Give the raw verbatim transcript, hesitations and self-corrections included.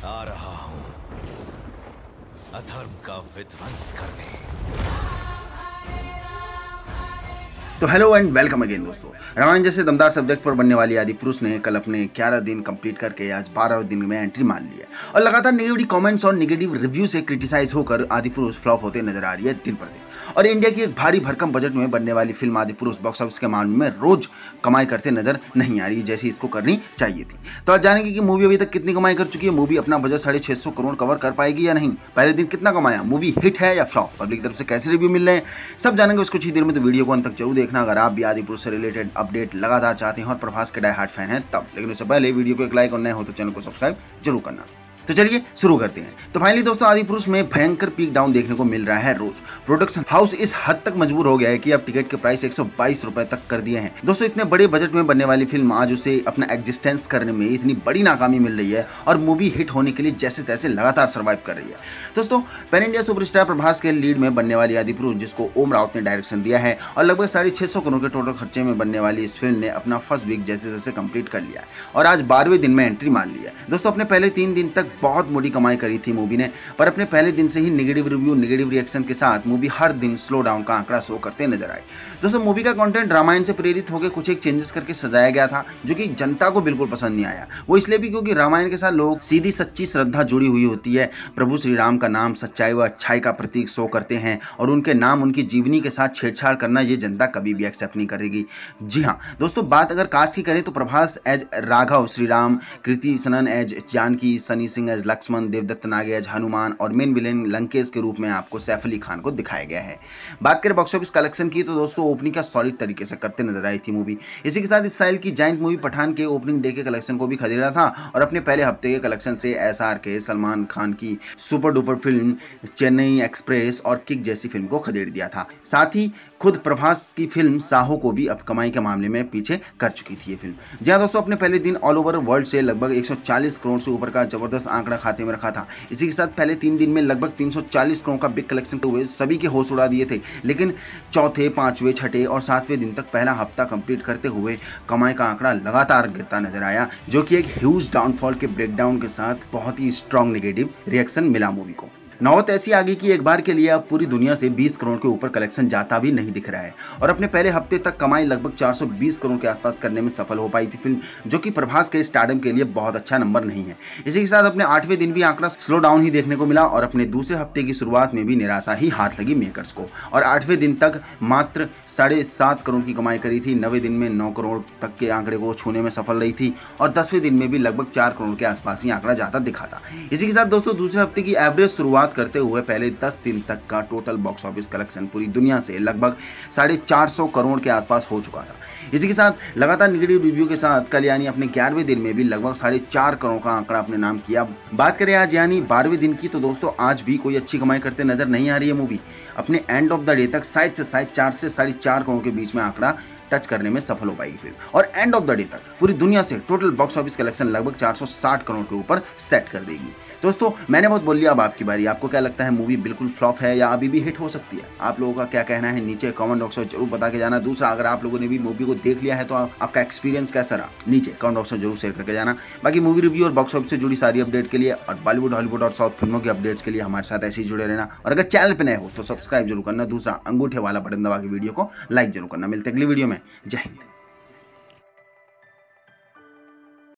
आ रहा हूं अधर्म का विध्वंस करने। तो हेलो एंड वेलकम अगेन दोस्तों। रामायण जैसे दमदार सब्जेक्ट पर बनने वाली आदिपुरुष ने कल अपने ग्यारह दिन कंप्लीट करके आज बारहवें दिन में एंट्री मान ली है और लगातार नेगेटिव कमेंट्स और नेगेटिव रिव्यू से क्रिटिसाइज होकर आदिपुरुष फ्लॉप होते नजर आ रही है दिन पर दिन। और इंडिया की एक भारी भरकम बजट में बनने वाली फिल्म आदिपुरुष बॉक्स ऑफिस के मामले में रोज कमाई करते नजर नहीं आ रही जैसी इसको करनी चाहिए थी। तो आज जानेंगे कि मूवी अभी तक कितनी कमाई कर चुकी है, मूवी अपना बजट साढ़े छह सौ करोड़ कवर कर पाएगी या नहीं, पहले दिन कितना कमाया, मूवी हिट है या फ्लॉप, पब्लिक की तरफ से कैसे रिव्यू मिल रहे हैं, सब जानेंगे उसको कुछ ही देर में। तो वीडियो को अंत तक जरूर देखना अगर आप भी आदिपुरुष से रिलेटेड अपडेट लगातार चाहते हैं और प्रभास के डाई हार्ड फैन हैं तब। लेकिन उससे पहले वीडियो को एक लाइक और नए हो तो चैनल को सब्सक्राइब जरूर करना। तो चलिए शुरू करते हैं। तो फाइनली दोस्तों आदिपुरुष में भयंकर पीक डाउन देखने को मिल रहा है रोज। प्रोडक्शन हाउस इस हद तक मजबूर हो गया है कि अब टिकट के प्राइस एक सौ बाईस रुपए तक कर दिए हैं। दोस्तों इतने बड़े बजट में बनने वाली फिल्म आज उसे अपना एग्जिस्टेंस करने में इतनी बड़ी नाकामी मिल रही है और मूवी हिट होने के लिए जैसे तैसे लगातार सर्वाइव कर रही है। दोस्तों पैन इंडिया सुपरस्टार प्रभास के लीड में बनने वाली आदिपुरुष, जिसको ओम राउत ने डायरेक्शन दिया है और लगभग साढ़े छह सौ करोड़ के टोटल खर्चे में बनने वाली इस फिल्म ने अपना फर्स्ट वीक जैसे जैसे कंप्लीट कर लिया है और आज बारहवें दिन में एंट्री मान ली है। दोस्तों अपने पहले तीन दिन तक बहुत मोटी कमाई करी थी मूवी ने, पर अपने पहले दिन से ही नेगेटिव रिव्यू नेगेटिव रिएक्शन के साथ मूवी हर दिन स्लो डाउन का आंकड़ा शो करते नजर आए। दोस्तों मूवी का कंटेंट रामायण से प्रेरित होकर कुछ एक चेंजेस करके सजाया गया था जो कि जनता को बिल्कुल पसंद नहीं आया। वो इसलिए भी क्योंकि रामायण के साथ लोग सीधी सच्ची श्रद्धा जुड़ी हुई होती है। प्रभु श्री राम का नाम सच्चाई व अच्छाई का प्रतीक शो करते हैं और उनके नाम उनकी जीवनी के साथ छेड़छाड़ करना ये जनता कभी भी एक्सेप्ट नहीं करेगी। जी हाँ दोस्तों, बात अगर कास्ट की करें तो Prabhas as Raghav Shri Ram, Kriti Sanon as Janaki, Sunny Singh as Lakshman, Devdatta Nage as Hanuman और मेन विलेन लंकेश के रूप में आपको सैफ अली खान को दिखाया गया है। बात करें बॉक्स ऑफिस कलेक्शन की तो दोस्तों ओपनिंग का सॉलिड तरीके से करते नजर आई थी मूवी। इसी के साथ इस साल की जाइंट मूवी पठान के ओपनिंग डे के कलेक्शन को भी खदेड़ा था और अपने पहले हफ्ते के कलेक्शन से एस आर के सलमान खान की super duper film Chennai Express और किक जैसी फिल्म को खदेड़ दिया था। साथ ही खुद प्रभास की फिल्म साहो को भी अब कमाई के मामले में पीछे कर चुकी थी ये फिल्म। जी हां दोस्तों, अपने पहले दिन ऑल ओवर वर्ल्ड से लगभग एक सौ चालीस करोड़ से ऊपर का जबरदस्त आंकड़ा खाते में रखा था। इसी के साथ पहले तीन दिन में लगभग तीन सौ चालीस करोड़ का बिग कलेक्शन हुए सभी के होश उड़ा दिए थे। लेकिन चौथे, पांचवें, छठे और सातवें दिन तक पहला हफ्ता कंप्लीट करते हुए कमाई का आंकड़ा लगातार गिरता नजर आया, जो कि एक ह्यूज डाउनफॉल के ब्रेकडाउन के साथ बहुत ही स्ट्रॉन्ग नेगेटिव रिएक्शन मिला मूवी को। नौबत ऐसी आ गई कि एक बार के लिए अब पूरी दुनिया से बीस करोड़ के ऊपर कलेक्शन जाता भी नहीं दिख रहा है और अपने पहले हफ्ते तक कमाई लगभग चार सौ बीस करोड़ के आसपास करने में सफल हो पाई थी फिल्म, जो कि प्रभास के स्टारडम के लिए बहुत अच्छा नंबर नहीं है। इसी के साथ अपने आठवें दिन भी आंकड़ा स्लो डाउन ही देखने को मिला और अपने दूसरे हफ्ते की शुरुआत में भी निराशा ही हाथ लगी मेकर्स को और आठवें दिन तक मात्र साढ़े सात करोड़ की कमाई करी थी। नवे दिन में नौ करोड़ तक के आंकड़े को छूने में सफल रही थी और दसवें दिन में भी लगभग चार करोड़ के आसपास ही आंकड़ा जाता दिखा था। इसी के साथ दोस्तों दूसरे हफ्ते की एवरेज शुरुआत करते हुए पहले दस दिन तक का टोटल बॉक्स ऑफिस कलेक्शन पूरी दुनिया से लगभग साढ़े चार सौ करोड़ के आसपास हो चुका था। इसी के साथ लगातार नेगेटिव रिव्यू के साथ कल यानी अपने ग्यारहवें दिन में भी लगभग साढ़े चार करोड़ का आंकड़ा अपने नाम किया। बात करें आज यानी बारहवें दिन की तो दोस्तों आज भी कोई अच्छी कमाई करते नजर नहीं आ रही है मूवी। अपने एंड ऑफ द डे तक शायद से शायद चार से साढ़े चार करोड़ के बीच में आंकड़ा टच करने में सफल हो पाएगी फिल्म और एंड ऑफ द डे तक पूरी दुनिया से टोटल बॉक्स ऑफिस कलेक्शन लगभग चार सौ साठ करोड़ के ऊपर सेट कर देगी। दोस्तों मैंने बहुत बोल लिया, अब आपकी बारी। आपको क्या लगता है, मूवी बिल्कुल फ्लॉप है या अभी भी हिट हो सकती है? आप लोगों का क्या कहना है नीचे कमेंट बॉक्स में जरूर बता के जाना। दूसरा, अगर आप लोगों ने भी मूवी को देख लिया है तो आपका एक्सपीरियंस कैसा रहा नीचे कमेंट बॉक्स में जरूर शेयर करके जाना। बाकी मूवी रिव्यू और बॉक्स ऑफिस से जुड़ी सारी अपडेट के लिए और बॉलीवुड, हॉलीवुड और साउथ फिल्मों की अपडेट्स के लिए हमारे साथ ऐसे ही जुड़े रहना और अगर चैनल पर नए हो तो सब्सक्राइब जरूर करना। दूसरा, अंगूठे वाला बटन दबा के वीडियो को लाइक जरूर करना। मिलते अगली वीडियो में। जय हिंद।